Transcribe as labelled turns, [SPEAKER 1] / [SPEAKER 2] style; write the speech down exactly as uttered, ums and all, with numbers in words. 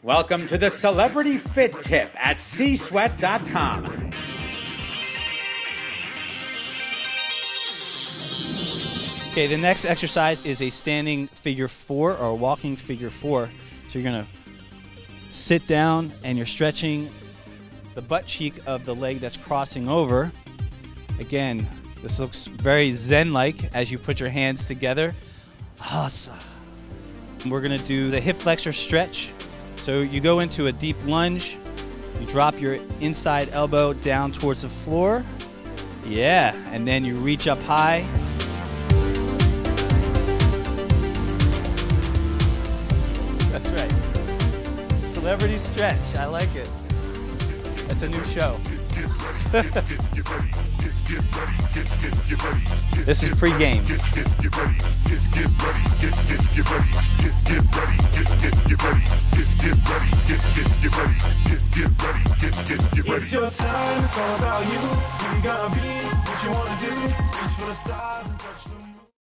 [SPEAKER 1] Welcome to the Celebrity Fit Tip at c sweat dot com.
[SPEAKER 2] Okay, the next exercise is a standing figure four or a walking figure four. So you're gonna sit down and you're stretching the butt cheek of the leg that's crossing over. Again, this looks very zen-like as you put your hands together. Awesome. We're gonna do the hip flexor stretch. So you go into a deep lunge, you drop your inside elbow down towards the floor. Yeah, and then you reach up high. That's right. Celebrity stretch, I like it. That's a new show. This is pre-game.
[SPEAKER 3] It's your time, it's all about you. You gotta be what you wanna do. Reach for the stars and touch the moon.